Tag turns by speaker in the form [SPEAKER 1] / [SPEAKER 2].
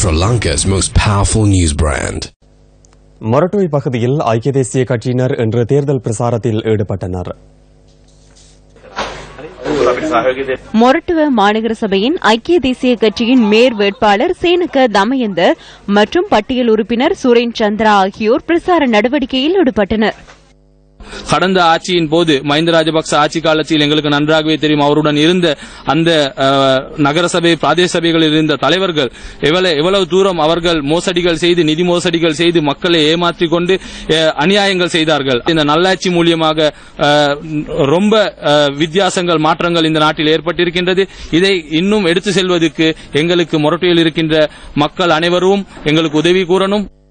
[SPEAKER 1] Sri Lanka's most powerful news brand.
[SPEAKER 2] Moratuwa பகுதியில் ஐக்கிய தேசிய கட்சியினர் இன்று தேர்தல் பிரசாரத்தில் ஈடுபட்டனர்.
[SPEAKER 3] மொரட்டுவ மாநகர சபையின் ஐக்கிய தேசிய கட்சியின் மேயர் வேட்பாளர் சேனக தமயந்த மற்றும் பட்டியல் உறுப்பினர் சுரேன் சந்திரா ஆகியோர் பிரசார நடவடிக்கையில் ஈடுபட்டனர்.
[SPEAKER 4] கடந்த ஆட்சியின் போது மஹிந்த ராஜபக்ச ஆட்சி காலத்தில் எங்களுக்கு நன்றாகவே தெரியும், அவருடன் இருந்த அந்த நகரசபை பிரதேச சபைகளில் இருந்த தலைவர்கள் எவ்வளவு தூரம் அவர்கள் மோசடிகள் செய்து நிதி மோசடிகள் செய்து மக்களை ஏமாற்றிக் கொண்டு அநியாயங்கள் செய்தார்கள். இந்த நல்லாட்சி மூலியமாக ரொம்ப வித்தியாசங்கள் மாற்றங்கள் இந்த நாட்டில் ஏற்பட்டிருக்கின்றது. இதை இன்னும் எடுத்து செல்வதற்கு எங்களுக்கு மொரட்டுவில் இருக்கின்ற மக்கள் அனைவரும் எங்களுக்கு உதவி கூறணும்.